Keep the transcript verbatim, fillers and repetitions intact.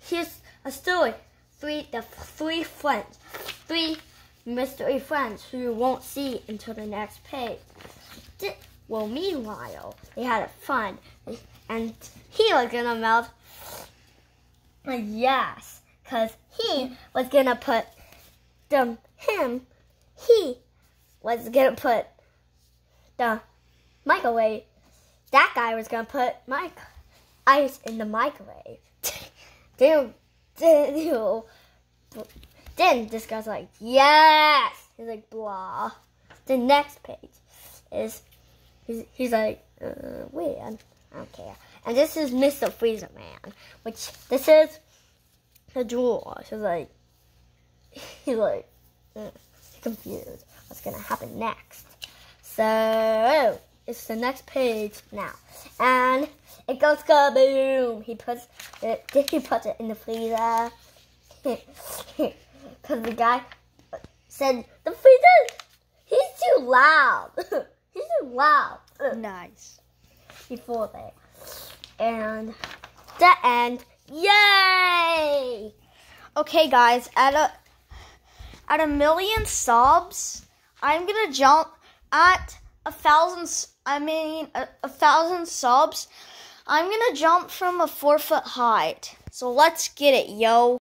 here's a story. Three, the three friends, three mystery friends who you won't see until the next page. Well, meanwhile, they had fun, and he was gonna melt. Yes, cause he was gonna put the him. He was gonna put the microwave. That guy was gonna put mic ice in the microwave. Then, then, then this guy's like, yes. He's like, blah. The next page is he's, he's like, uh, wait, I don't care. And this is Mister Freezer Man, which this is the drawer. She's like, he's like, uh, confused. What's gonna happen next? So it's the next page now, and it goes kaboom. He puts it. He puts it in the freezer because the guy said the freezer. He's too loud. He's too loud. Nice. Before that, and the end. Yay! Okay, guys, at a at a million subs, I'm gonna jump at a thousand. I mean, a, a thousand subs. I'm gonna jump from a four foot height. So let's get it, yo.